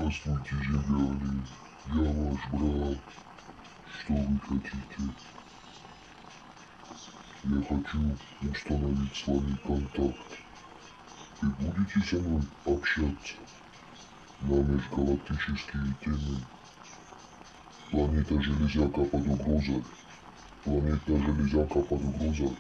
Здравствуйте, земляне. Я ваш брат. Что вы хотите? Я хочу установить с вами контакт. Вы будете со мной общаться на межгалактические темы? Планета Железяка под угрозой. Планета Железяка под угрозой.